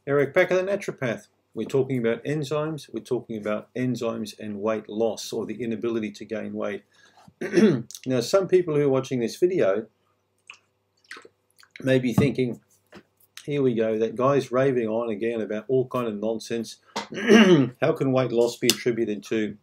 Eric Bakker, the naturopath. We're talking about enzymes. We're talking about enzymes and weight loss, or the inability to gain weight. Now, some people who are watching this video may be thinking, here we go, that guy's raving on again about all kind of nonsense. How can weight loss be attributed to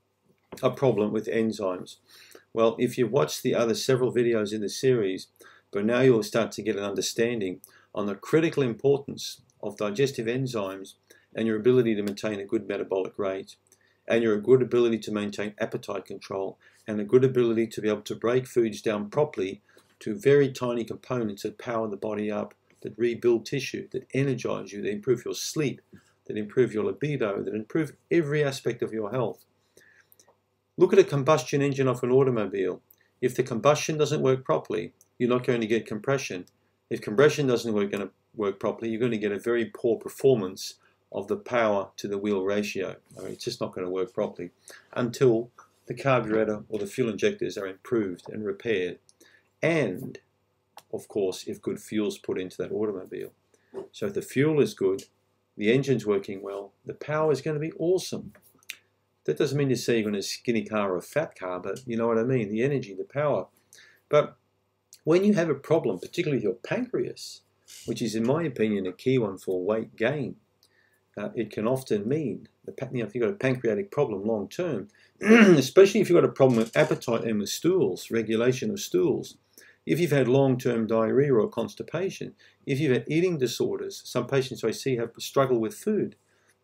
a problem with enzymes? Well, if you've watched the other several videos in the series, but now you'll start to get an understanding on the critical importance of digestive enzymes and your ability to maintain a good metabolic rate, and your good ability to maintain appetite control, and a good ability to be able to break foods down properly to very tiny components that power the body up, that rebuild tissue, that energize you, that improve your sleep, that improve your libido, that improve every aspect of your health. Look at a combustion engine of an automobile. If the combustion doesn't work properly, you're not going to get compression. If compression doesn't work properly, you're going to get a very poor performance of the power to the wheel ratio. I mean, it's just not going to work properly until the carburetor or the fuel injectors are improved and repaired. And, of course, if good fuel's put into that automobile. So if the fuel is good, the engine's working well, the power is going to be awesome. That doesn't mean to say you're going to a skinny car or a fat car, but you know what I mean, the energy, the power. But when you have a problem, particularly with your pancreas, which is, in my opinion, a key one for weight gain, it can often mean, if you've got a pancreatic problem long term, especially if you've got a problem with appetite and with stools, regulation of stools, if you've had long-term diarrhea or constipation, if you've had eating disorders, some patients I see have struggled with food,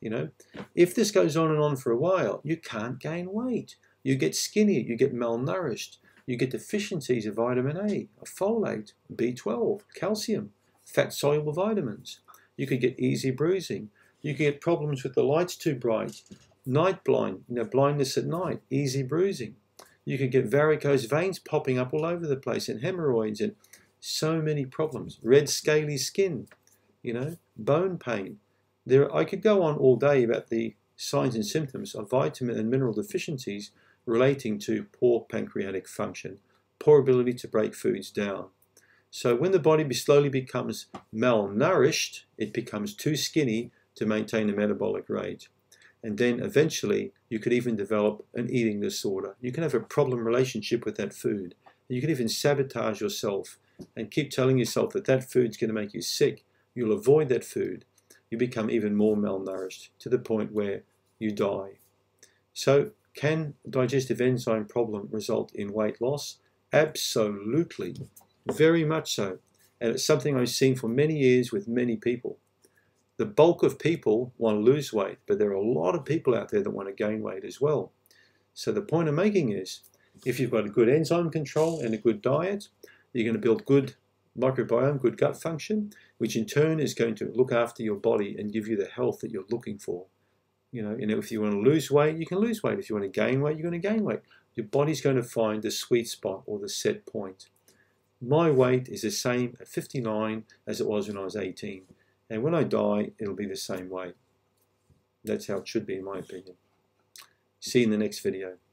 if this goes on and on for a while, you can't gain weight. You get skinny, you get malnourished, you get deficiencies of vitamin A, of folate, B12, calcium, fat-soluble vitamins. You could get easy bruising. You could get problems with the lights too bright, night blind, blindness at night, easy bruising. You could get varicose veins popping up all over the place and hemorrhoids and so many problems. Red scaly skin, bone pain. I could go on all day about the signs and symptoms of vitamin and mineral deficiencies relating to poor pancreatic function, poor ability to break foods down. So when the body slowly becomes malnourished, it becomes too skinny to maintain a metabolic rate. And then eventually you could even develop an eating disorder. You can have a problem relationship with that food. You can even sabotage yourself and keep telling yourself that that food's going to make you sick. You'll avoid that food. You become even more malnourished to the point where you die. So can digestive enzyme problem result in weight loss? Absolutely. Very much so. And it's something I've seen for many years with many people. The bulk of people want to lose weight, but there are a lot of people out there that want to gain weight as well. So the point I'm making is, if you've got a good enzyme control and a good diet, you're going to build good microbiome, good gut function, which in turn is going to look after your body and give you the health that you're looking for. If you want to lose weight, you can lose weight. If you want to gain weight, you're going to gain weight. Your body's going to find the sweet spot or the set point. My weight is the same at 59 as it was when I was 18. And when I die, it'll be the same way. That's how it should be, in my opinion. See you in the next video.